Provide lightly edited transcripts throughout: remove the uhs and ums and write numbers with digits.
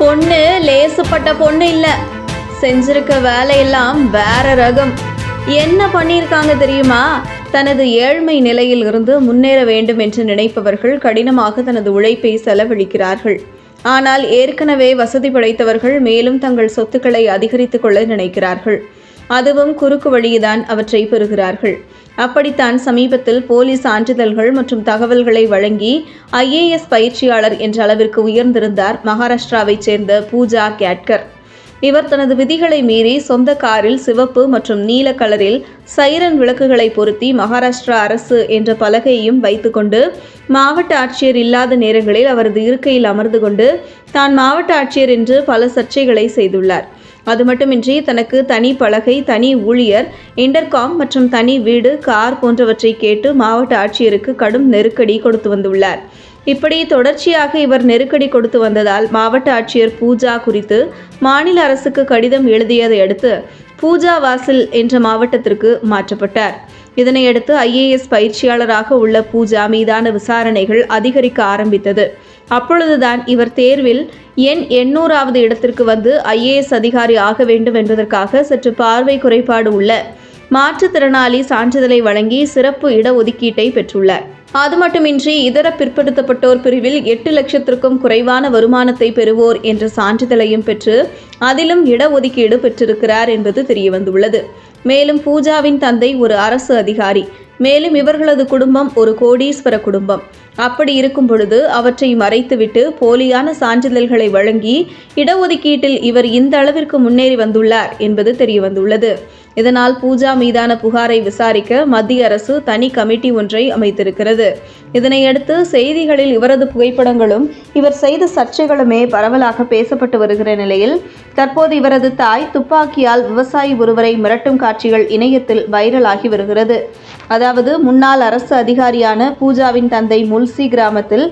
பொண்ணு லேசுப்பட்ட பொண்ணு இல்ல, செஞ்சிருக்க வேலையெல்லாம் வேற ரகம். என்ன பண்ணியிருக்காங்க தெரியுமா? தனது ஏழ்மை நிலையில் இருந்து முன்னேற வேண்டும் என்று நினைப்பவர்கள் கடினமாக தனது உழைப்பை செலவழிக்கிறார்கள். ஆனால் ஏற்கனவே வசதி படைத்தவர்கள் மேலும் தங்கள் சொத்துக்களை அதிகரித்துக் கொள்ள நினைக்கிறார்கள். அதுவும் குறுக்கு வழியில்தான் அவற்றை பெறுகிறார்கள். அப்படித்தான் சமீபத்தில் போலி சான்றிதழ்கள் மற்றும் தகவல்களை வழங்கி IAS பயிற்சியாளர் என்ற அளவிற்கு உயர்ந்திருந்தார் மகாராஷ்டிராவைச் சேர்ந்த பூஜா கேட்கர். இவர் தனது விதிகளை மீறி சொந்த காரில் சிவப்பு மற்றும் நீல கலரில் சைரன் விளக்குகளை பொருத்தி மகாராஷ்டிரா அரசு என்ற பலகையையும் வைத்துக்கொண்டு மாவட்ட ஆட்சியர் இல்லாத நேரங்களில் அவரது இருக்கையில் அமர்ந்து கொண்டு தான் மாவட்ட ஆட்சியர் என்று பல சர்ச்சைகளை செய்துள்ளார். அது மட்டுமின்றி தனக்கு தனி பலகை, தனி ஊழியர், இன்டர்காம் மற்றும் தனி வீடு, கார் போன்றவற்றை கேட்டு மாவட்ட ஆட்சியருக்கு கடும் நெருக்கடி கொடுத்து வந்துள்ளார். இப்படி தொடர்ச்சியாக இவர் நெருக்கடி கொடுத்து வந்ததால் மாவட்ட ஆட்சியர் பூஜா குறித்து மாநில அரசுக்கு கடிதம் எழுதியதை அடுத்து பூஜா வாசல் என்ற மாவட்டத்திற்கு மாற்றப்பட்டார். இதனையடுத்து IAS பயிற்சியாளராக உள்ள பூஜா மீதான விசாரணைகள் அதிகரிக்க ஆரம்பித்தது. அப்பொழுதுதான் இவர் தேர்வில் எண் 800வது இடத்திற்கு வந்து IAS அதிகாரி ஆக வேண்டும் என்பதற்காக சற்று பார்வை குறைபாடு உள்ள மாற்றுத்திறனாளி சான்றிதழை வழங்கி சிறப்பு இடஒதுக்கீட்டை பெற்றுள்ளார். அது மட்டுமின்றி இதர பிற்படுத்தப்பட்டோர் பிரிவில் 8 லட்சத்திற்கும் குறைவான வருமானத்தை பெறுவோர் என்ற சான்றிதழையும் பெற்று அதிலும் இடஒதுக்கீடு பெற்றிருக்கிறார் என்பது தெரியவந்துள்ளது. மேலும் பூஜாவின் தந்தை ஒரு அரசு அதிகாரி. மேலும் இவர்களது குடும்பம் ஒரு கோடீஸ்வர குடும்பம். அப்படி இருக்கும் பொழுது அவற்றை மறைத்துவிட்டு போலியான சான்றிதழ்களை வழங்கி இடஒதுக்கீட்டில் இவர் இந்த அளவிற்கு முன்னேறி வந்துள்ளார் என்பது தெரியவந்துள்ளது. இதனால் பூஜா மீதான புகாரை விசாரிக்க மத்திய அரசு தனி கமிட்டி ஒன்றை அமைத்திருக்கிறது. இதனையடுத்து செய்திகளில் இவரது புகைப்படங்களும் இவர் செய்த சர்ச்சைகளுமே பரவலாக பேசப்பட்டு வருகிற நிலையில் தற்போது இவரது தாய் துப்பாக்கியால் விவசாயி ஒருவரை மிரட்டும் காட்சிகள் இணையத்தில் வைரலாகி வருகிறது. அதாவது முன்னாள் அரசு அதிகாரியான பூஜாவின் தந்தை முல்சி கிராமத்தில்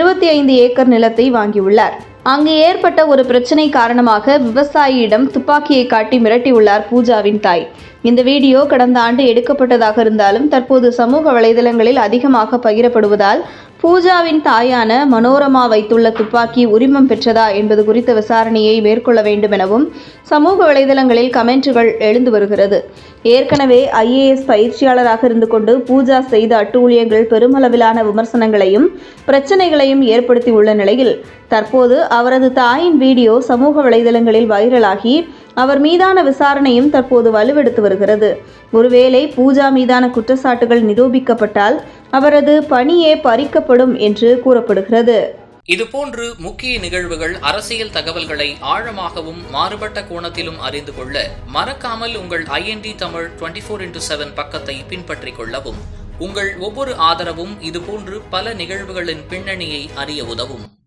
25 ஏக்கர் நிலத்தை வாங்கியுள்ளார். அங்கு ஏற்பட்ட ஒரு பிரச்சனை காரணமாக விவசாயியிடம் துப்பாக்கியை காட்டி மிரட்டியுள்ளார் பூஜாவின் தாய். இந்த வீடியோ கடந்த ஆண்டு எடுக்கப்பட்டதாக இருந்தாலும் தற்போது சமூக வலைதளங்களில் அதிகமாக பகிரப்படுவதால் பூஜாவின் தாயான மனோரமா வைத்துள்ள துப்பாக்கி உரிமம் பெற்றதா என்பது குறித்த விசாரணையை மேற்கொள்ள வேண்டும் எனவும் சமூக வலைதளங்களில் கமெண்ட்டுகள் எழுந்து வருகிறது. ஏற்கனவே IAS பயிற்சியாளராக இருந்து கொண்டு பூஜா செய்த அட்டூழியங்கள் பெருமளவிலான விமர்சனங்களையும் பிரச்சனைகளையும் ஏற்படுத்தி உள்ள நிலையில் தற்போது அவரது தாயின் வீடியோ சமூக வலைதளங்களில் வைரலாகி அவர் மீதான விசாரணையும் தற்போது வலுவெடுத்து வருகிறது. ஒருவேளை பூஜா மீதான குற்றச்சாட்டுகள் நிரூபிக்கப்பட்டால் அவரது பணியே பறிக்கப்படும் என்று கூறப்படுகிறது. இதுபோன்று முக்கிய நிகழ்வுகள், அரசியல் தகவல்களை ஆழமாகவும் மாறுபட்ட கோணத்திலும் அறிந்து கொள்ள மறக்காமல் உங்கள் IND தமிழ் 24x7 பக்கத்தை பின்பற்றிக் கொள்ளவும். உங்கள் ஒவ்வொரு ஆதரவும் இதுபோன்று பல நிகழ்வுகளின் பின்னணியை அறிய உதவும்.